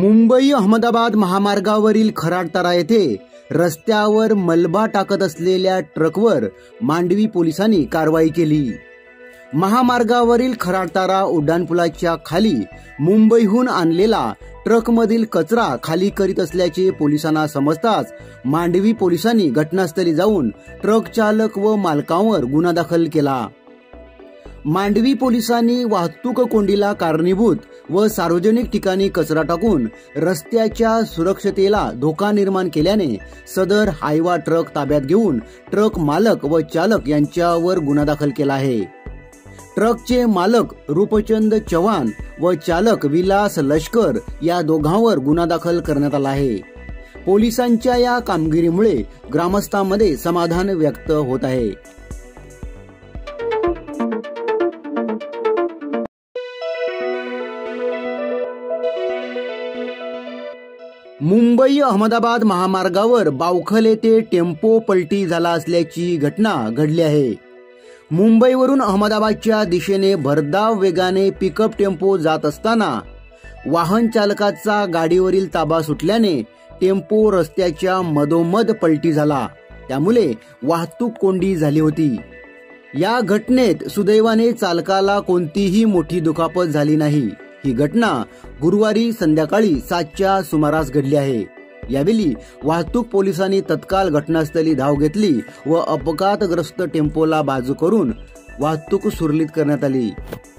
मुंबई अहमदाबाद महामार्गावरील खराडतारा येथे रस्त्यावर मलबा टाकत असलेल्या ट्रकवर मांडवी पोलिसांनी कारवाई केली। महामार्गावरील खराडतारा उड्डाणपुलाच्या खाली मुंबईहून आणलेला ट्रकमधील कचरा खाली करीत असल्याचे पोलिसांना समजताच मांडवी पोलिसांनी घटनास्थळी जाऊन ट्रक चालक व मालकांवर गुन्हा दाखल केला। मांडवी पोलिसांनी वाहतूक कोंडीला कारणीभूत व सार्वजनिक ठिकाणी कचरा टाकून रस्त्याच्या सुरक्षतेला धोका निर्माण केल्याने सदर हायवा ट्रक ताब्यात घेऊन ट्रक मालक व चालक यांच्यावर गुन्हा दाखल केला आहे। ट्रकचे मालक रूपचंद चव्हाण व चालक विलास लष्कर या दोघांवर गुन्हा दाखल करण्यात आला आहे। पोलिसांच्या या कामगिरीमुळे ग्रामस्थांमध्ये समाधान व्यक्त होत आहे। मुंबई अहमदाबाद महामार्गावर बावखल येथे टेम्पो पलटी झाला असल्याची घटना घडली आहे। मुंबईवरून अहमदाबादच्या दिशेने भरधाव वेगाने पिकअप टेम्पो जात असताना वाहन चालकाचा गाडीवरील ताबा सुटल्याने टेम्पो रस्त्याच्या मधोमध पलटी झाला, त्यामुळे वाहतूक कोंडी झाली होती। या घटनेत सुदैवाने चालकाला कोणतीही मोठी दुखापत झाली नाही। ही घटना गुरुवारी संध्याकाळी 7च्या सुमारास घडली आहे। यावेळी वाहतूक पोलिसांनी तत्काळ घटनास्थळी धाव घेतली व अपघातग्रस्त टेम्पोला बाजू करून वाहतूक सुरळीत करण्यात आली।